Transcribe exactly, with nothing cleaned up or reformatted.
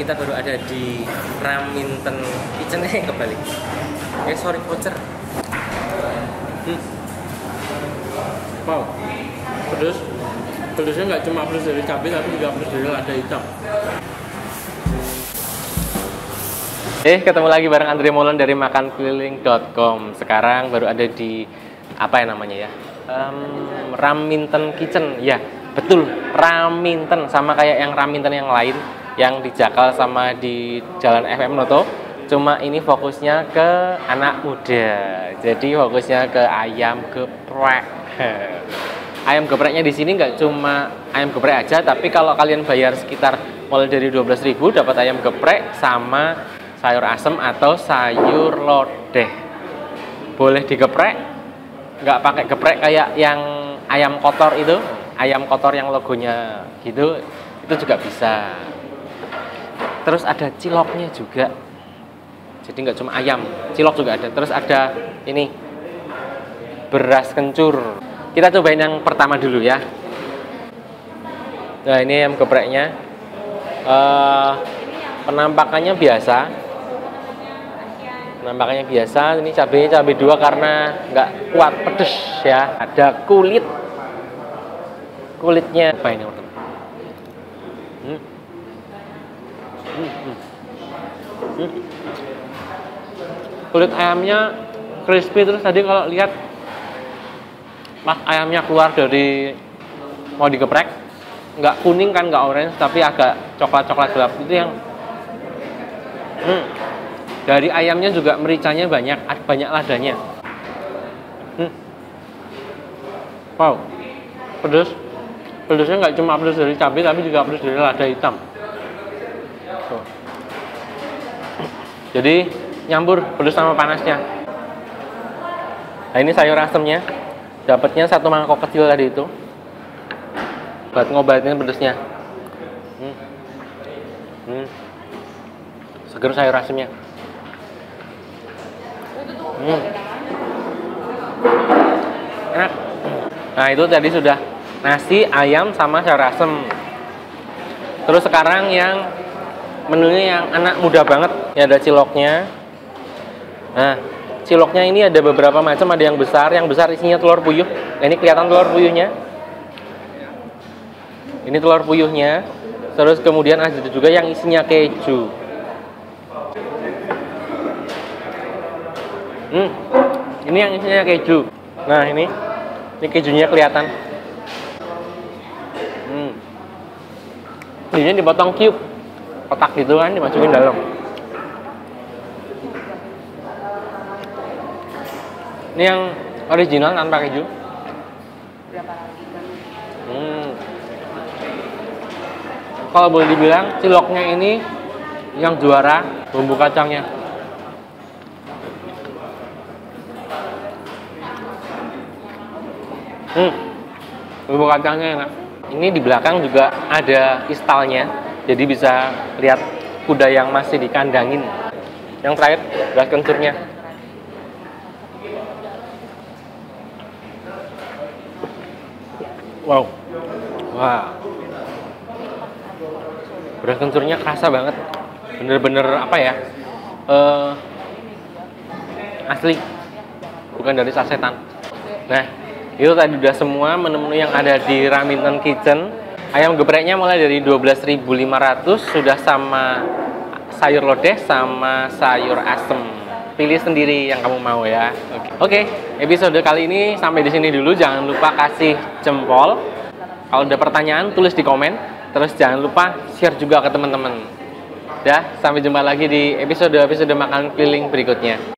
kita baru ada di Raminten Kitchen. Eh kebalik. Eh sorry voucher. Hmm. Wow, pedes. Pedesnya nggak cuma pedes dari cabai tapi juga pedes dari lada hitam. Eh ketemu lagi bareng Andre Moulon dari makan keliling dot com. Sekarang baru ada di apa ya namanya ya? Um, Raminten Kitchen. Ya betul, Raminten, sama kayak yang Raminten yang lain yang di Jakal sama di Jalan F M Noto. Cuma ini fokusnya ke anak muda. Jadi fokusnya ke ayam geprek. Ayam gepreknya di sini nggak cuma ayam geprek aja, tapi kalau kalian bayar sekitar mulai dari dua belas ribu dapat ayam geprek sama sayur asem atau sayur lodeh. Boleh digeprek, nggak pakai geprek kayak yang ayam kotor itu, ayam kotor yang logonya gitu, itu juga bisa. Terus ada ciloknya juga. Jadi nggak cuma ayam, cilok juga ada. Terus ada ini beras kencur. Kita cobain yang pertama dulu ya. Nah ini ayam gepreknya. Uh, penampakannya biasa. Penampakannya biasa. Ini cabenya cabai dua karena nggak kuat pedes ya. Ada kulit. Kulitnya apa ini teman-teman? Hmm. Hmm, hmm. Hmm. Kulit ayamnya crispy. Terus tadi kalau lihat pas ayamnya keluar dari mau digeprek, nggak kuning kan, nggak orange, tapi agak coklat-coklat gelap itu yang hmm. Dari ayamnya juga mericanya banyak, banyak ladanya. hmm. Wow, pedes. Pedesnya nggak cuma pedes dari cabai tapi juga pedes dari lada hitam. Tuh. Jadi nyambur pedes sama panasnya. Nah ini sayur asemnya, dapatnya satu mangkok kecil tadi itu buat ngobatin pedesnya. hmm. Hmm. Seger sayur asemnya. hmm. Enak. Nah itu tadi sudah nasi, ayam, sama sayur asem. Terus sekarang yang menunya yang anak muda banget, ya ada ciloknya. Nah, ciloknya ini ada beberapa macam, ada yang besar, yang besar isinya telur puyuh. Nah, ini kelihatan telur puyuhnya. Ini telur puyuhnya. Terus kemudian ada juga yang isinya keju. Hmm, ini yang isinya keju. Nah, ini, ini kejunya kelihatan. Hmm, ini dipotong cube, kotak gitu kan, dimasukin dalam. Ini yang original tanpa keju. Hmm. Kalau boleh dibilang ciloknya ini yang juara bumbu kacangnya. Hmm. Bumbu kacangnya enak. Ini di belakang juga ada istalnya, jadi bisa lihat kuda yang masih dikandangin. Yang terakhir beras kencurnya. Wow, wah, beras kencurnya kerasa banget, bener-bener apa ya, uh, asli, bukan dari sasetan. Nah, itu tadi udah semua menu-menu yang ada di Raminten Kitchen. Ayam gepreknya mulai dari dua belas ribu lima ratus, sudah sama sayur lodeh sama sayur asem. Pilih sendiri yang kamu mau ya. Oke, okay. Episode kali ini sampai di sini dulu. Jangan lupa kasih jempol. Kalau ada pertanyaan tulis di komen. Terus jangan lupa share juga ke teman-teman. Ya, sampai jumpa lagi di episode-episode makan keliling berikutnya.